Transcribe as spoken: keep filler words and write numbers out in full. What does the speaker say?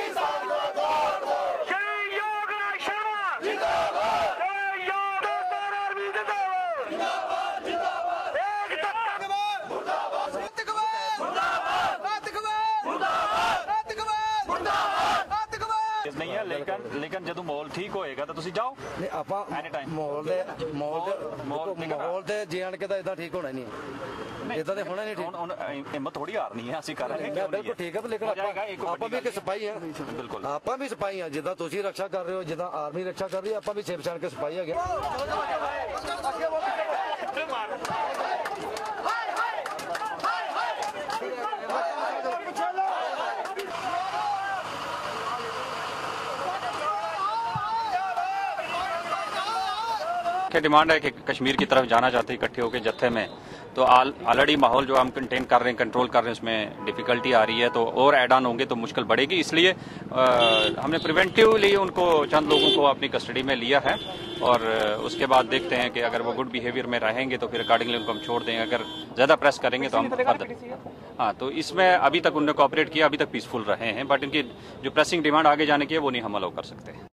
नहीं है, लेकिन लेकिन जो माहौल ठीक होएगा तो तुसी जाओ नहीं ਆਪਾਂ ਮਾਹੌਲ ਦੇ ਮਾਹੌਲ ਦੇ ਮਾਹੌਲ ਤੇ ਜਾਣ ਕੇ ਤਾਂ ਇਦਾਂ ਠੀਕ ਹੋਣਾ ਨਹੀਂ ਇਦਾਂ ਤੇ ਹੋਣਾ ਨਹੀਂ ਠੀਕ। ਹੁਣ ਹਿੰਮਤ ਥੋੜੀ ਹਾਰਨੀ ਹੈ, ਅਸੀਂ ਕਰ ਰਹੇ ਹਾਂ ਬਿਲਕੁਲ ਠੀਕ ਹੈ, ਲੇਕਿਨ ਆਪਾਂ ਵੀ ਇੱਕ ਸਿਪਾਹੀ ਹਾਂ, ਬਿਲਕੁਲ ਆਪਾਂ ਵੀ ਸਿਪਾਹੀ ਹਾਂ। ਜਿੱਦਾਂ ਤੁਸੀਂ ਰੱਖਿਆ ਕਰ ਰਹੇ ਹੋ, ਜਿੱਦਾਂ ਆਰਮੀ ਰੱਖਿਆ ਕਰ ਰਹੀ ਹੈ, ਆਪਾਂ ਵੀ ਛੇਪ ਛਾਣ ਕੇ ਸਿਪਾਹੀ ਹੈਗੇ। की डिमांड है कि कश्मीर की तरफ जाना चाहते हैं इकट्ठे होकर जत्थे में, तो ऑलरेडी माहौल जो हम कंटेन कर रहे हैं, कंट्रोल कर रहे हैं, उसमें डिफिकल्टी आ रही है, तो और ऐड ऑन होंगे तो मुश्किल बढ़ेगी। इसलिए आ, हमने प्रिवेंटिवली उनको चंद लोगों को अपनी कस्टडी में लिया है और उसके बाद देखते हैं कि अगर वो गुड बिहेवियर में रहेंगे तो फिर अकॉर्डिंगली उनको हम छोड़ देंगे। अगर ज़्यादा प्रेस करेंगे तो हम फर्दर, हाँ, तो इसमें अभी तक उन्होंने कोऑपरेट किया, अभी तक पीसफुल रहे हैं, बट इनकी जो प्रेसिंग डिमांड आगे जाने की है वो नहीं हम अलाउ कर सकते।